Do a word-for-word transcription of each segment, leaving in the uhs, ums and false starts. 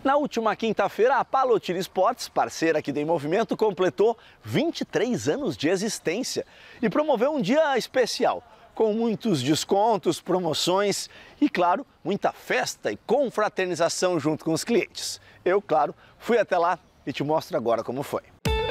Na última quinta-feira, a Palotina Esportes, parceira aqui do Em Movimento, completou vinte e três anos de existência e promoveu um dia especial, com muitos descontos, promoções e, claro, muita festa e confraternização junto com os clientes. Eu, claro, fui até lá e te mostro agora como foi.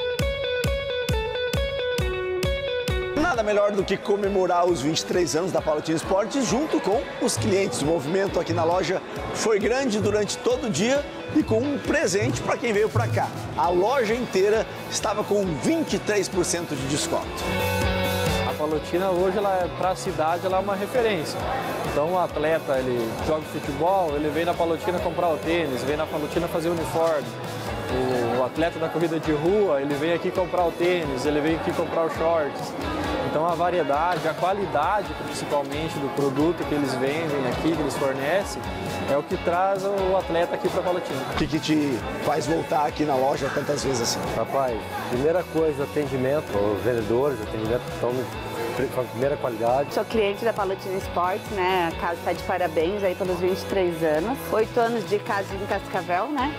Nada melhor do que comemorar os vinte e três anos da Palotina Esportes junto com os clientes. O movimento aqui na loja foi grande durante todo o dia e com um presente para quem veio para cá. A loja inteira estava com vinte e três por cento de desconto. A Palotina hoje, para a cidade, ela é uma referência. Então o atleta, ele joga futebol, ele vem na Palotina comprar o tênis, vem na Palotina fazer o uniforme. O atleta da corrida de rua, ele vem aqui comprar o tênis, ele vem aqui comprar os shorts. Então a variedade, a qualidade principalmente do produto que eles vendem aqui, que eles fornecem, é o que traz o atleta aqui para a Palotina. O que, que te faz voltar aqui na loja tantas vezes assim? Rapaz, primeira coisa, atendimento, os vendedores, atendimento estão com a primeira qualidade. Sou cliente da Palotina Esportes, né? A casa está de parabéns aí pelos vinte e três anos. Oito anos de casa em Cascavel, né?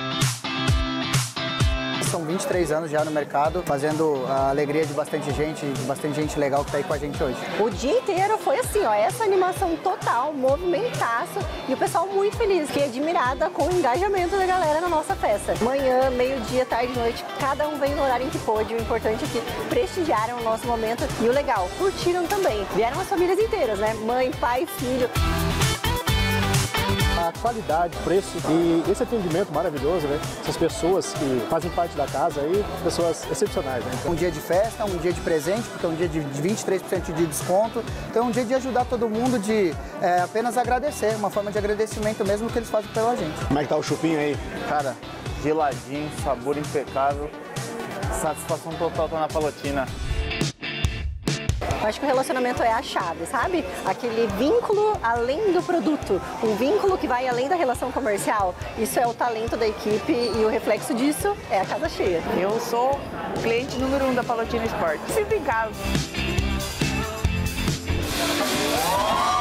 São vinte e três anos já no mercado, fazendo a alegria de bastante gente, de bastante gente legal que está aí com a gente hoje. O dia inteiro foi assim, ó, essa animação total, movimentaço e o pessoal muito feliz, fiquei admirada com o engajamento da galera na nossa festa. Manhã, meio-dia, tarde, noite, cada um veio no horário em que pôde, o importante é que prestigiaram o nosso momento e o legal, curtiram também. Vieram as famílias inteiras, né? Mãe, pai, filho. A qualidade, preço e esse atendimento maravilhoso, né? Essas pessoas que fazem parte da casa aí, pessoas excepcionais, né? Um dia de festa, um dia de presente, porque é um dia de vinte e três por cento de desconto. Então é um dia de ajudar todo mundo, de é, apenas agradecer, uma forma de agradecimento mesmo que eles fazem pela gente. Como é que tá o chupinho aí? Cara, geladinho, sabor impecável, satisfação total tá na Palotina. Eu acho que o relacionamento é a chave, sabe? Aquele vínculo além do produto, um vínculo que vai além da relação comercial. Isso é o talento da equipe e o reflexo disso é a casa cheia. Eu sou cliente número um da Palotina Esportes. Sempre em casa.